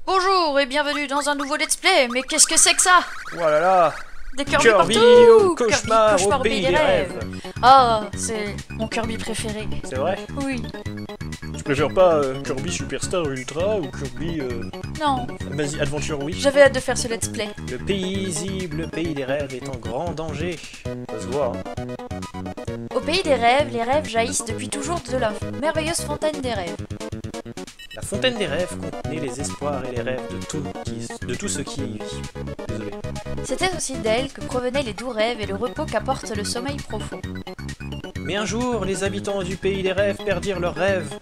Bonjour et bienvenue dans un nouveau let's play, mais qu'est-ce que c'est que ça? Voilà là. Des Kirby Kirby partout! au cauchemar, Kirby, au pays des rêves. Ah, c'est mon Kirby préféré. C'est vrai? Oui. Tu préfères pas Kirby Superstar Ultra ou Kirby Non, vas-y, Adventure Wii? j'avais hâte de faire ce let's play. Le paisible pays des rêves est en grand danger. Ça se voit, hein. Au pays des rêves, les rêves jaillissent depuis toujours de la merveilleuse fontaine des rêves. La fontaine des rêves contenait les espoirs et les rêves de tout ce qui y vit. Désolé. C'était aussi d'elle que provenaient les doux rêves et le repos qu'apporte le sommeil profond. Mais un jour, les habitants du pays des rêves perdirent leurs rêves.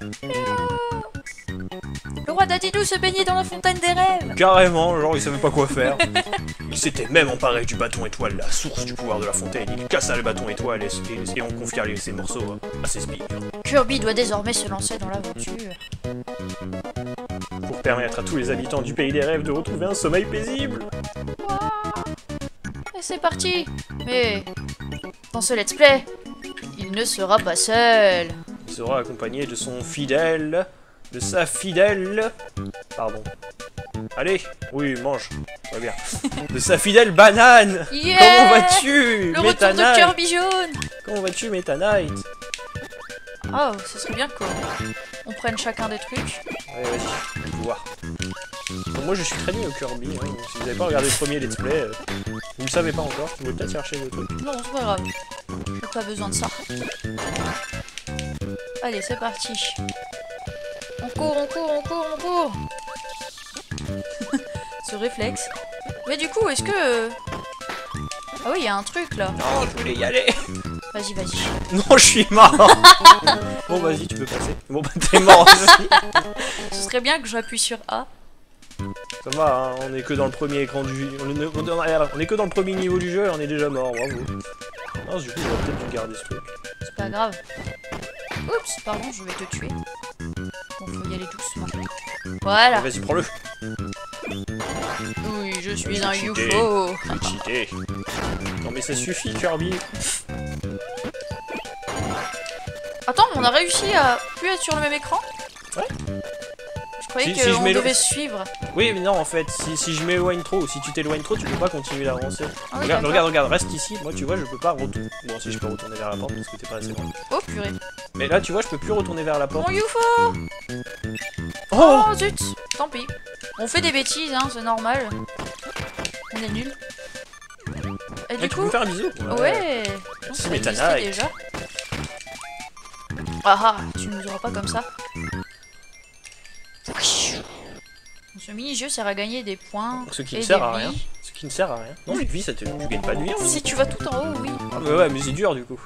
Le roi Dadidou se baignait dans la fontaine des rêves. Carrément, genre il savait pas quoi faire. Il s'était même emparé du bâton étoile, la source du pouvoir de la fontaine. Il cassa le bâton étoile et on confia ses morceaux à ses sbires. Kirby doit désormais se lancer dans l'aventure. Pour permettre à tous les habitants du pays des rêves de retrouver un sommeil paisible. Et c'est parti. Mais dans ce let's play, il ne sera pas seul. Il sera accompagné de son fidèle, de sa fidèle... Pardon. Allez, oui, mange, va bien. De sa fidèle banane. Yeah. Comment vas-tu, Le Meta retour de Knight? Kirby jaune. Comment vas-tu, Meta Knight? Oh, ce serait bien qu'on prenne chacun des trucs. Ouais, vas-y, je vais voir. Bon, moi je suis très nul au Kirby, hein. Si vous n'avez pas regardé le premier let's play, vous ne le savez pas encore, vous pouvez peut-être chercher le truc. Non, c'est pas grave. J'ai pas besoin de ça. Allez, c'est parti. On court, on court, on court, on court. Ce réflexe. Mais du coup, est-ce que... Ah oui, il y a un truc là. Non, je voulais y aller. Vas-y, vas-y. Non, je suis mort. Bon, vas-y, tu peux passer. Bon, bah t'es mort aussi. Ce serait bien que j'appuie sur A. Ça va, hein, on est que dans le premier écran du... On est que dans le premier niveau du jeu et on est déjà mort, bravo. Non, du coup, j'aurais peut-être dû garder ce truc. C'est pas grave. Oups, pardon, je vais te tuer. Bon, faut y aller doucement. Voilà. Vas-y, prends-le. Oui, je suis J'ai un cheaté. UFO. J'ai cheaté. Non mais ça suffit, Kirby. Attends, on a réussi à plus être sur le même écran? Ouais. Je croyais Si je qu'on mets le- devait suivre. Oui, mais non, en fait, si je m'éloigne trop ou si tu t'éloignes trop, tu peux pas continuer d'avancer. Ah oui, Regarde, d'accord. regarde, regarde, reste ici. Moi, tu vois, je peux pas retourner. Bon, si je peux retourner vers la porte parce que t'es pas assez loin. Oh purée. Mais là, tu vois, je peux plus retourner vers la porte. Mon UFO. Oh, Oh zut. Tant pis. On fait des bêtises, hein, c'est normal. On est nuls. Et Eh, du tu peux coup... me faire un bisou? Ouais. Merci, Ça Meta existait Knight. déjà. Ah ah, tu nous auras pas comme ça. Ce mini-jeu sert à gagner des points. Ce qui et ne sert des à rien. vies. Ce qui ne sert à rien. Non, une vie, ça te... tu gagnes pas de vie, hein. Si tu vas tout en haut, oui. Ah, mais ouais, mais c'est dur du coup.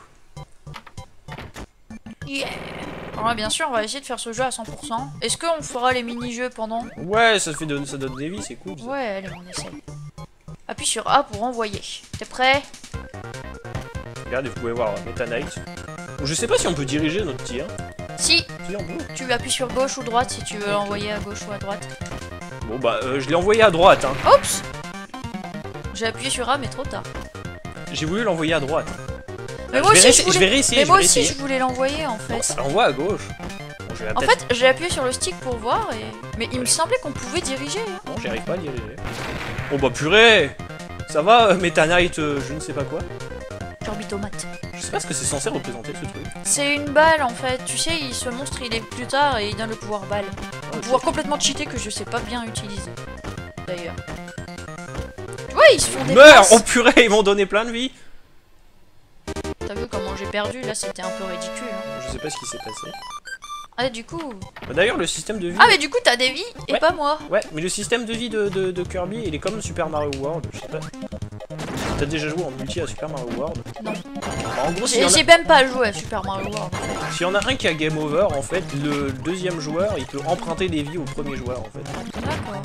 Yeah. Alors là, bien sûr, on va essayer de faire ce jeu à 100%. Est-ce qu'on fera les mini-jeux pendant? Ouais, ça donne des vies, c'est cool. Ça. Ouais, allez, on essaie. Appuie sur A pour envoyer. T'es prêt? Regardez, vous pouvez voir Meta Knight. Bon, je sais pas si on peut diriger notre tir. Si, Si, on peut. tu appuies sur gauche ou droite si tu veux l'envoyer à gauche ou à droite. Bon, bah, je l'ai envoyé à droite, hein. Oups! J'ai appuyé sur A, mais trop tard. J'ai voulu l'envoyer à droite. Mais moi aussi, je vais réessayer, mais je moi vais aussi, réessayer. je voulais l'envoyer en Bon, fait. ça l'envoie à gauche. Bon, je vais En peut-être... fait, j'ai appuyé sur le stick pour voir et... Mais il me semblait qu'on pouvait diriger. Hein. Non, j'y arrive pas à diriger. Oh bah purée! Ça va, Meta Knight, je ne sais pas quoi. Kirby tomate. Je sais pas ce que c'est censé représenter ce truc. C'est une balle en fait. Tu sais, ce monstre il est plus tard et il donne le pouvoir balle. Un Ok. pouvoir complètement cheaté que je sais pas bien utiliser. D'ailleurs. Tu vois, ils se font des Meurs! passes. Oh purée, ils m'ont donné plein de vie! T'as vu comment j'ai perdu? Là, c'était un peu ridicule. Hein. Je sais pas ce qui s'est passé. Ah, du coup... Bah, d'ailleurs, le système de vie... Ah, mais du coup, t'as des vies et Ouais. pas moi. Ouais, mais le système de vie de Kirby, il est comme Super Mario World, je sais pas. T'as déjà joué en multi à Super Mario World? Non. Bah, en gros, s'il y, J'ai même pas joué à Super Mario World. En fait. s'il y en a un qui a Game Over, en fait, le deuxième joueur, il peut emprunter des vies au premier joueur, en fait. D'accord.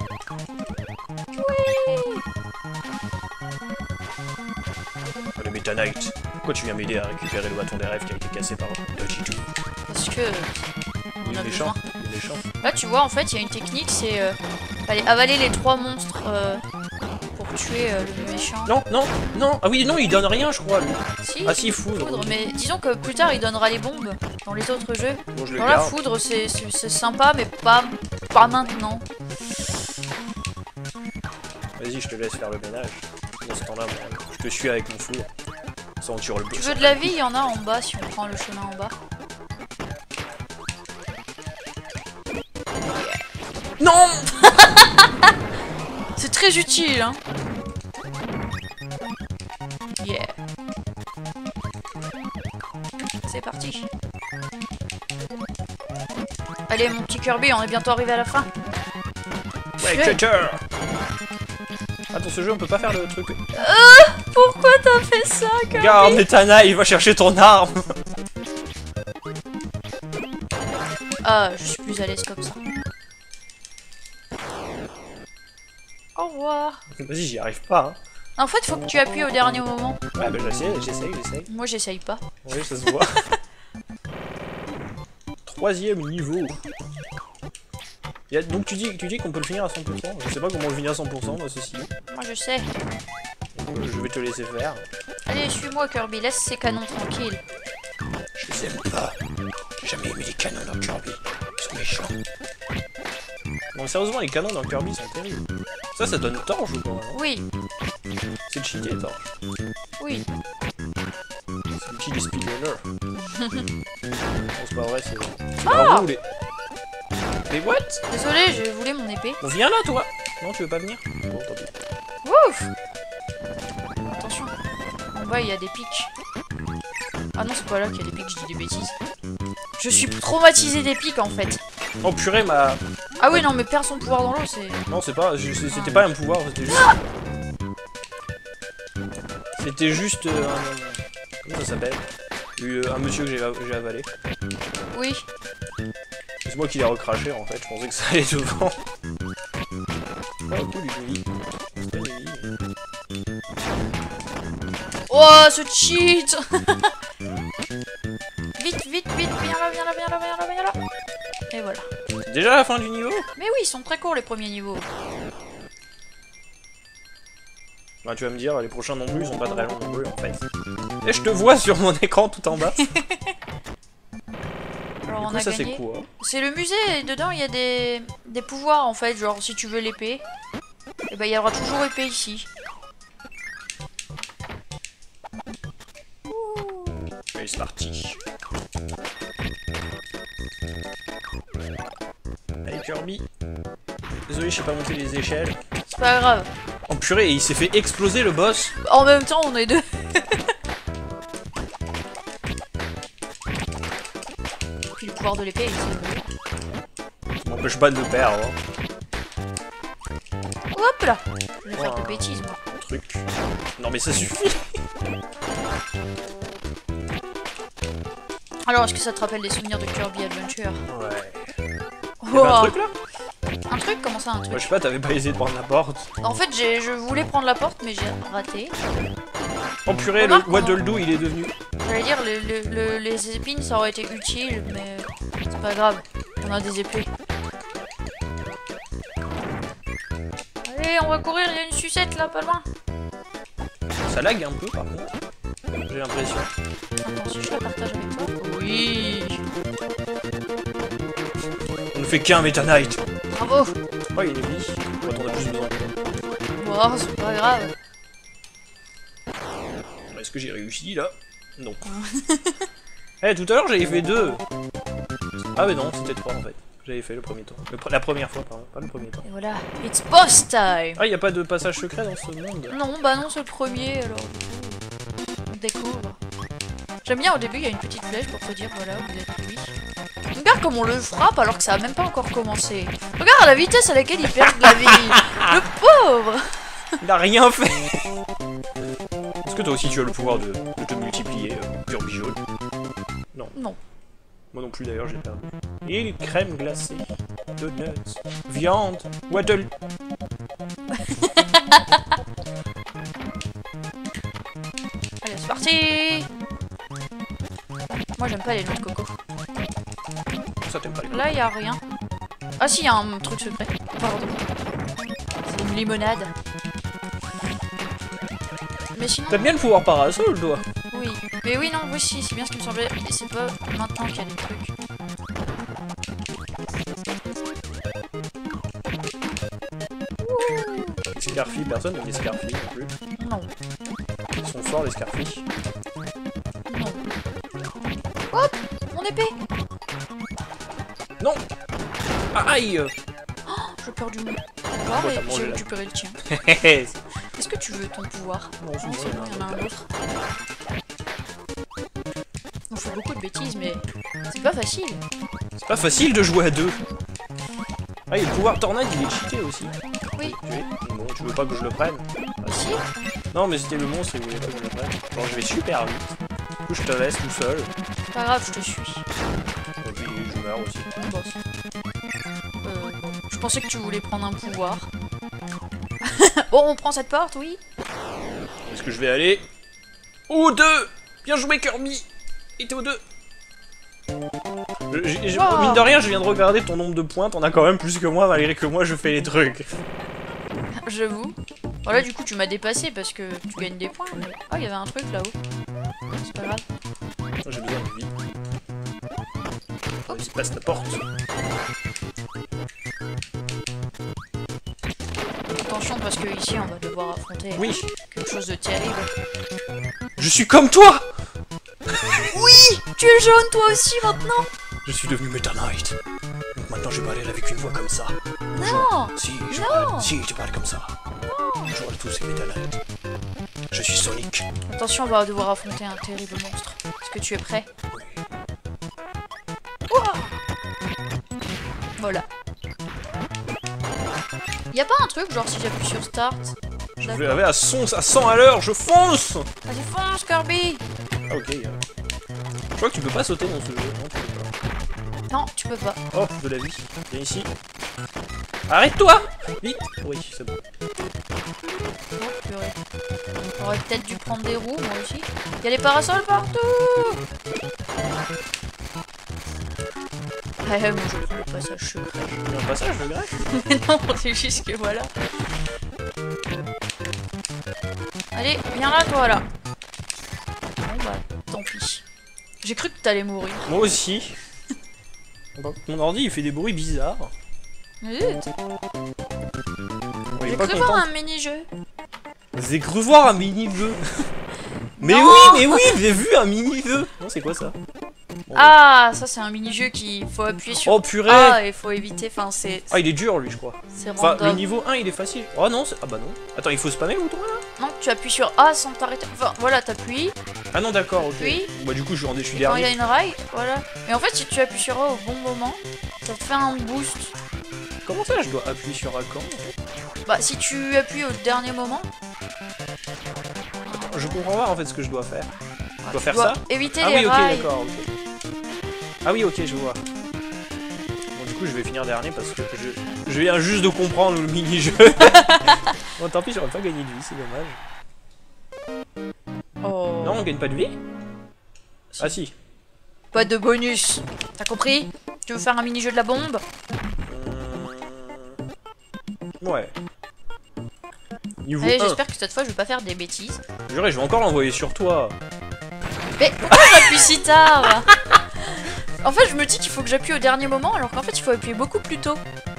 Le Meta Knight, pourquoi tu viens m'aider à récupérer le bâton des rêves qui a été cassé par Dodgy Parce que... On Il a est méchant, besoin. il est méchant. Là, tu vois, en fait, il y a une technique, c'est fallait avaler les 3 monstres pour tuer le méchant. Non, non, non, ah oui, non, il donne rien, je crois, lui. Si, Ah si, foudre. mais disons que plus tard, il donnera les bombes dans les autres jeux. Bon, je le Dans la garde. foudre, c'est sympa, mais pas maintenant. Vas-y, je te laisse faire le ménage. Dans ce temps-là, moi, je te suis avec mon four. Sans tuer le boss. Tu veux de la vie, il y en a en bas si on prend le chemin en bas. Non. C'est très utile, hein. Yeah. C'est parti. Allez, mon petit Kirby, on est bientôt arrivé à la fin. Ouais, cutter. Attends, ce jeu, on peut pas faire le truc. Pourquoi t'as fait ça, Kirby? Regarde, Netana, il va chercher ton arme. Ah, je suis plus à l'aise comme ça. Au revoir. Vas-y, j'y arrive pas. Hein. En fait, faut que tu appuies au dernier moment. Ouais, bah j'essaye. Moi, j'essaye pas. Oui, ça se voit. 3e niveau. Donc tu dis qu'on peut le finir à 100%. Je sais pas comment le finir à 100%, moi, ceci. Moi, je sais. Je vais te laisser faire. Allez, suis-moi, Kirby. Laisse ces canons tranquilles. Je les aime pas. J'ai jamais aimé les canons dans Kirby. Ils sont méchants. Non, sérieusement, les canons dans Kirby sont terribles. Ça donne torche ou pas? Oui, C'est cheaté, torche. oui. C'est l'outil des speedrunners. Non, c'est pas vrai, c'est... Ah les... Mais what? Désolé, je voulais mon épée. On vient là, toi? Non, tu veux pas venir? Bon, tant pis. Ouf. Attention. En bas, il y a des pics. Ah non, c'est pas là qu'il y a des pics, je dis des bêtises. Je suis traumatisé des pics, en fait. Oh purée, ma... Ah oui, non, mais perdre son pouvoir dans l'eau, c'est... Non, c'est pas... C'était pas un pouvoir, c'était juste... C'était juste... Comment ça s'appelle? Un monsieur que j'ai avalé. Oui. C'est moi qui l'ai recraché, en fait. Je pensais que ça allait devant. Oh, cool, il est Oh, ce cheat. Vite, vite, vite, viens là, viens là, viens là, viens là, viens là. Et voilà. Déjà la fin du niveau? Mais oui, ils sont très courts les premiers niveaux. Bah tu vas me dire, les prochains non plus, ils sont pas très longs non plus en fait. Et je te vois sur mon écran tout en bas. Alors Du on coup, a ça c'est gagné. quoi? C'est le musée et dedans il y a des pouvoirs en fait, genre si tu veux l'épée, et ben il y aura toujours épée ici. Allez, c'est parti. Allez Kirby. Désolé, je sais pas monter les échelles. C'est pas grave. Oh purée, il s'est fait exploser le boss. En même temps on est deux. Puis le pouvoir de l'épée, Ça m'empêche pas de le perdre. hop là. Je vais faire de bêtises moi. Truc. Non mais ça suffit. Alors est-ce que ça te rappelle des souvenirs de Kirby Adventure? Ouais. Oh, Y'avait un truc là? un truc? Comment ça un Moi truc? je sais pas, t'avais pas essayé de prendre la porte. En fait je voulais prendre la porte mais j'ai raté. Oh purée, Remarque, le Waddle-Doo il est devenu. J'allais dire les épines ça aurait été utile mais c'est pas grave. On a des épées. Allez on va courir, il y a une sucette là pas loin. Ça lag un peu par contre. J'ai l'impression. Attends si je la partage avec toi. Oui. On ne fait qu'un Meta Knight. Bravo. Oh il y a une vie. Quand on a plus besoin. Bon c'est pas grave. Est-ce que j'ai réussi là? Non. Eh tout à l'heure j'avais fait 2. Ah mais non, c'était 3 en fait. J'avais fait le premier temps. La première fois pardon, pas le premier temps. Et voilà. It's boss time. Ah y a pas de passage secret dans ce monde? Non bah non c'est le premier alors. On découvre. J'aime bien au début il y a une petite flèche pour te dire voilà vous êtes lui. Regarde comme on le frappe alors que ça a même pas encore commencé. Regarde la vitesse à laquelle il perd de la vie. Le pauvre. Il a rien fait. Est-ce que toi aussi tu as le pouvoir de te multiplier, Kirby jaune? Non. Non. Moi non plus d'ailleurs j'ai perdu. Et crème glacée, donuts, viande, waddle. Allez c'est parti. Moi j'aime pas les noix de coco. Ça t'aime pas les Là il y a rien. Ah si il y a un truc secret. Pardon. C'est une limonade. Mais sinon. T'aimes bien le pouvoir parasol toi? Oui. Mais oui non oui si c'est bien ce qui me semblait. Et c'est pas maintenant qu'il y a des trucs. Scarfy, personne n'a des Scarfy non plus. Non. Ils sont forts les Scarfy. Non. Hop, mon épée. Non. Aïe. J'ai perdu mon pouvoir t'as et mangé j'ai la- récupéré le tien. C'est Est-ce que tu veux ton pouvoir? bon, Non, c'est bon, il y en a un autre. On fait beaucoup de bêtises, mais c'est pas facile. pas facile de jouer à deux. Ah, et le pouvoir tornade, il est cheaté aussi. Oui. Bon, tu veux pas que je le prenne? Si. Non, mais c'était le monstre, il voulait pas que je le prenne. Bon, je vais super vite. Du coup, je te laisse tout seul. C'est pas grave, je te suis. Et puis, je meurs aussi. Bon. Je pensais que tu voulais prendre un pouvoir. Bon, on prend cette porte, oui. Est-ce que je vais aller au 2? Bien joué, Kirby. Et t'es au 2. Wow. Mine de rien, je viens de regarder ton nombre de points. T'en as quand même plus que moi, malgré que moi, je fais les trucs. J'avoue. Voilà, du coup, tu m'as dépassé parce que tu gagnes des points. Mais... oh, il y avait un truc là-haut. C'est pas grave. J'ai besoin de vie. Il se passe la porte. Attention, parce que ici, on va devoir affronter Oui. quelque chose de terrible. Je suis comme toi. Oui, tu es jaune toi aussi maintenant. Je suis devenu Meta Knight. Donc maintenant, je parle avec une voix comme ça. Non. Si, Non. si, tu parles comme ça. Bonjour à tous, c'est Meta Knight. Je suis Sonic. Attention, on va devoir affronter un terrible monstre. Est-ce que tu es prêt? Oui. Ouah. Voilà. Y a pas un truc genre si j'appuie sur Start? Je vais aller à 100 à l'heure, je fonce. Vas-y fonce Kirby. Ah ok. Je crois que tu peux pas sauter dans ce jeu. Non, tu peux pas. Non, tu peux pas. Oh, de la vie. Viens ici. Arrête-toi. Vite. Oui, c'est bon. Oh, purée. J'aurais peut-être dû prendre des roues, moi aussi. Il y a des parasols partout. Ouais, moi je prends le passage secret. Il y a un passage, le grec. Mais non, c'est juste que voilà. Allez, viens là, toi, là. Bon bah, tant pis. J'ai cru que t'allais mourir. Moi aussi. Mon ordi, il fait des bruits bizarres. Zut. On est J'ai pas cru voir content. un mini-jeu. J'ai cru voir un mini-jeu. Mais Non. oui, j'ai vu un mini-jeu. Non, c'est quoi ça? Bon, Ah, ça c'est un mini-jeu qu'il faut appuyer sur oh purée. A et il faut éviter. Enfin, c'est Ah, il est dur lui, je crois. Enfin, random. le niveau 1, il est facile. Oh non, ah bah non. Attends, il faut spammer le bouton là? Non, tu appuies sur A sans t'arrêter. Enfin, voilà, t'appuies. Ah non, d'accord, ok. Oui. Bah du coup, je suis Quand il y a dernier. une rail, voilà. Et en fait, si tu appuies sur A au bon moment, ça te fait un boost. Comment ça, je dois appuyer sur un camp? Bah, si tu appuies au dernier moment, Je comprends pas en fait ce que je dois faire. Je dois tu faire dois ça? éviter Ah les oui, ok, rails. d'accord, ok. Ah oui, ok, je vois. Bon, du coup, je vais finir dernier parce que je viens juste de comprendre le mini-jeu. Bon, tant pis, j'aurais pas gagné de vie, c'est dommage. Oh. Non, on gagne pas de vie? Si. Ah si. Pas de bonus. T'as compris? Tu veux faire un mini-jeu de la bombe? Ouais. Niveau Allez, 1. j'espère que cette fois je vais pas faire des bêtises. Juré, je vais encore l'envoyer sur toi. Mais pourquoi j'appuie si tard? En fait, je me dis qu'il faut que j'appuie au dernier moment, alors qu'en fait, il faut appuyer beaucoup plus tôt.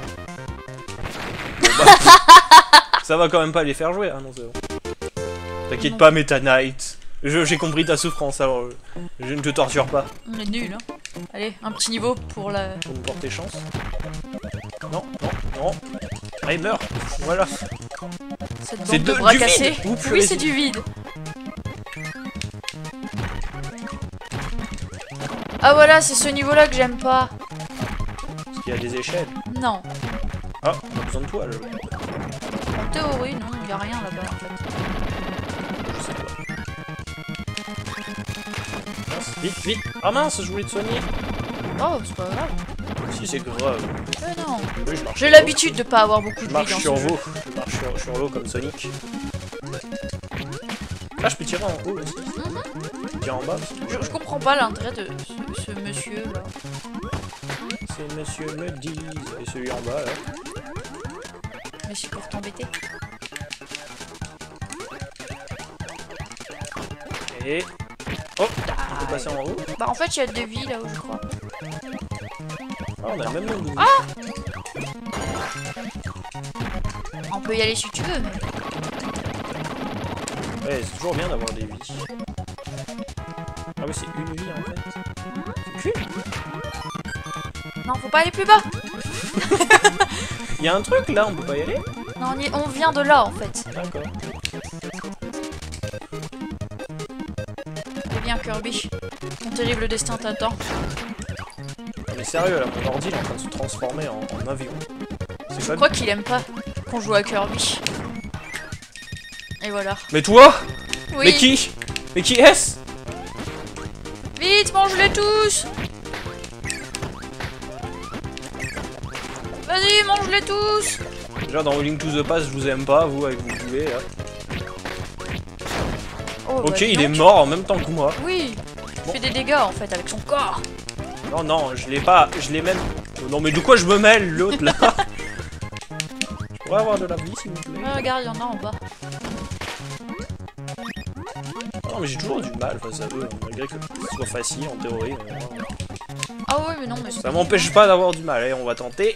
Ça va quand même pas les faire jouer. Ah non, c'est bon. T'inquiète Non. pas, Meta Knight. J'ai compris ta souffrance, alors je ne te torture pas. On est nuls, hein. Allez, un petit niveau pour la... Pour me porter chance. Non, non, non. Allez, meurs. Voilà. cette C'est bande de du bras vide. cassés. Ouh, purée, Oui, c'est- c'est du vide. Ah voilà, c'est ce niveau-là que j'aime pas. Parce qu'il y a des échelles. Non. Ah, on a besoin de toi, là. En théorie, non, il y a rien là-bas en fait. Je sais pas. Mince, vite, vite. Ah mince, je voulais te soigner. Oh, c'est pas grave. Si, c'est grave. Non. Oui, je marche J'ai sur l'habitude de pas avoir beaucoup l'eau. de Je vie marche dans sur ce jeu. l'eau. Je marche sur l'eau comme Sonic. Ah, je peux tirer en haut aussi. Tirer en bas aussi. Je comprends pas l'intérêt de ce monsieur là. C'est monsieur me dit. Et celui en bas, là. Mais c'est pour t'embêter. Et... Oh, on peut passer en haut. Bah en fait, il y a deux vies là-haut, je crois. Ah, on a le même nombre de vies. En peut y aller si tu veux, mais... Ouais, c'est toujours bien d'avoir des vies. Ah oui, c'est une vie en fait. C'est qu'une. Non, faut pas aller plus bas. Il y a un truc là, on peut pas y aller? Non, on vient de là, en fait. D'accord. Eh bien, Kirby. Mon terrible destin t'attend. Mais sérieux, là, mon ordi il est en train de se transformer en avion. Je crois qu'il aime pas qu'on joue à Kirby. Et voilà. Mais toi? Oui. Mais qui? Mais qui est-ce? Vite, mange-les tous. Vas-y, mange-les tous. Déjà dans Link to the Past, je vous aime pas, vous, avec vos boulets, là. Oh, Ok, bah, il est donc. mort en même temps que moi. Oui. Il Bon. fait des dégâts, en fait, avec son corps. Non, non, je l'ai pas, je l'ai même... Oh, non, mais de quoi je me mêle, l'autre, là? Je pourrais avoir de la vie, s'il vous plaît? Ouais, regarde, il y en a en bas. Non, mais j'ai toujours du mal face à eux, malgré que ce soit facile, en théorie. Ah ouais, mais non, mais... Ça m'empêche pas d'avoir du mal, allez, on va tenter.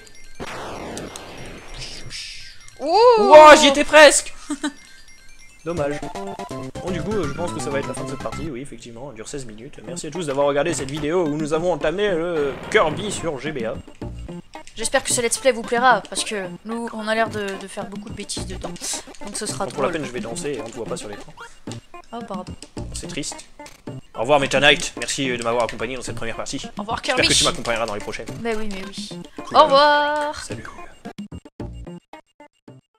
Ouh. Wow, j'y étais presque. Dommage. Bon, du coup, je pense que ça va être la fin de cette partie, oui, effectivement, elle dure 16 minutes. Merci à tous d'avoir regardé cette vidéo où nous avons entamé le Kirby sur GBA. J'espère que ce let's play vous plaira, parce que nous, on a l'air de faire beaucoup de bêtises dedans. Donc ce sera Bon, pour la drôle. peine, je vais danser et on ne voit pas sur l'écran. Oh, pardon. C'est triste. Au revoir, Meta Knight. Merci de m'avoir accompagné dans cette première partie. Au revoir, J'espère Kirby. que tu m'accompagneras dans les prochaines. Mais oui, mais oui. Cool. Au revoir. Salut.